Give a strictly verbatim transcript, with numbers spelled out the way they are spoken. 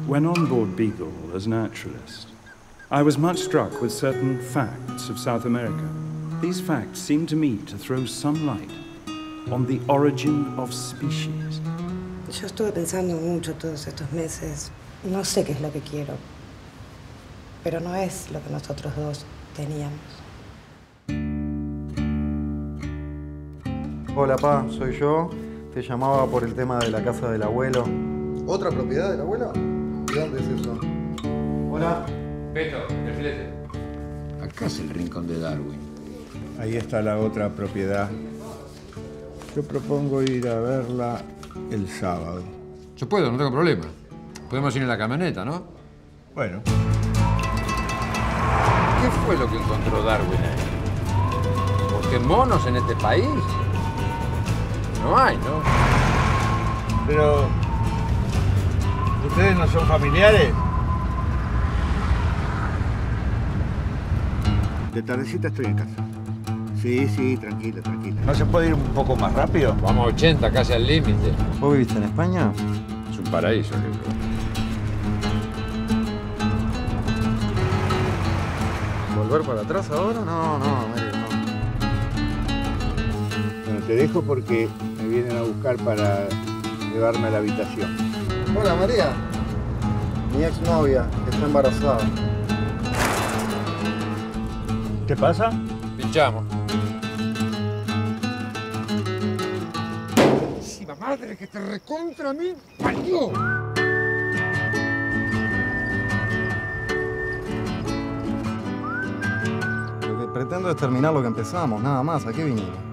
When on board Beagle as naturalist, I was much struck with certain facts of South America. These facts seem to me to throw some light on the origin of species. Yo estuve pensando mucho todos estos meses. No sé qué es lo que quiero, pero no es lo que nosotros dos teníamos. Hola, pa, soy yo. Te llamaba por el tema de la casa del abuelo. ¿Otra propiedad del abuelo? ¿De dónde es eso? Hola. Beto, el filete. Acá es el rincón de Darwin. Ahí está la otra propiedad. Yo propongo ir a verla el sábado. Yo puedo, no tengo problema. Podemos ir en la camioneta, ¿no? Bueno. ¿Qué fue lo que encontró Darwin ahí? ¿Por qué monos en este país? No hay, ¿no? Pero... ¿ustedes no son familiares? De tardecita estoy en casa. Sí, sí, tranquilo, tranquilo. ¿No se puede ir un poco más rápido? Vamos a ochenta, casi al límite. ¿Vos viviste en España? Es un paraíso, aquello. ¿Volver para atrás ahora? No, no, Mario, no. Bueno, te dejo porque me vienen a buscar para llevarme a la habitación. Hola, María. Mi exnovia, que está embarazada. ¿Qué pasa? Pinchamos. Madre que te recontra mí parió. Lo que pretendo es terminar lo que empezamos, nada más. ¿A qué vinimos?